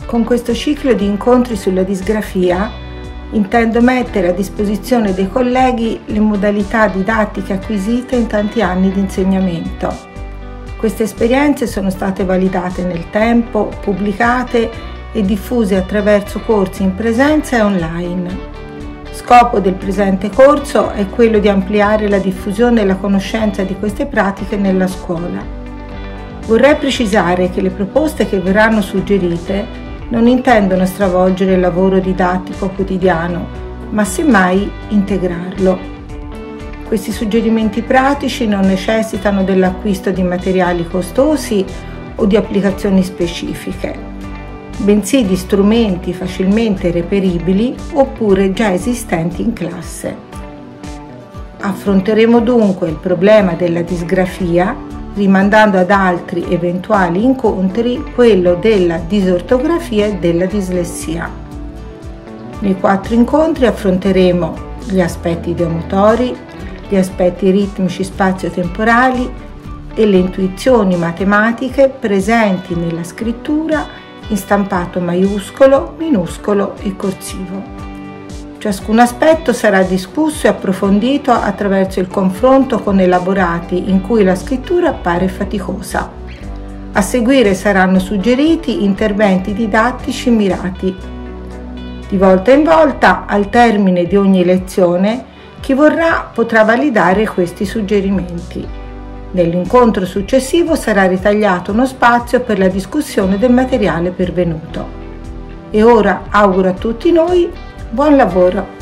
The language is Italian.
Con questo ciclo di incontri sulla disgrafia intendo mettere a disposizione dei colleghi le modalità didattiche acquisite in tanti anni di insegnamento. Queste esperienze sono state validate nel tempo, pubblicate e diffuse attraverso corsi in presenza e online. Scopo del presente corso è quello di ampliare la diffusione e la conoscenza di queste pratiche nella scuola. Vorrei precisare che le proposte che verranno suggerite non intendono stravolgere il lavoro didattico quotidiano, ma semmai integrarlo. Questi suggerimenti pratici non necessitano dell'acquisto di materiali costosi o di applicazioni specifiche, bensì di strumenti facilmente reperibili oppure già esistenti in classe. Affronteremo dunque il problema della disgrafia, rimandando ad altri eventuali incontri quello della disortografia e della dislessia. Nei 4 incontri affronteremo gli aspetti ideomotori, gli aspetti ritmici spazio-temporali e le intuizioni matematiche presenti nella scrittura in stampato maiuscolo, minuscolo e corsivo. Ciascun aspetto sarà discusso e approfondito attraverso il confronto con elaborati in cui la scrittura appare faticosa. A seguire saranno suggeriti interventi didattici mirati. Di volta in volta, al termine di ogni lezione, chi vorrà potrà validare questi suggerimenti. Nell'incontro successivo sarà ritagliato uno spazio per la discussione del materiale pervenuto. E ora auguro a tutti noi buon lavoro!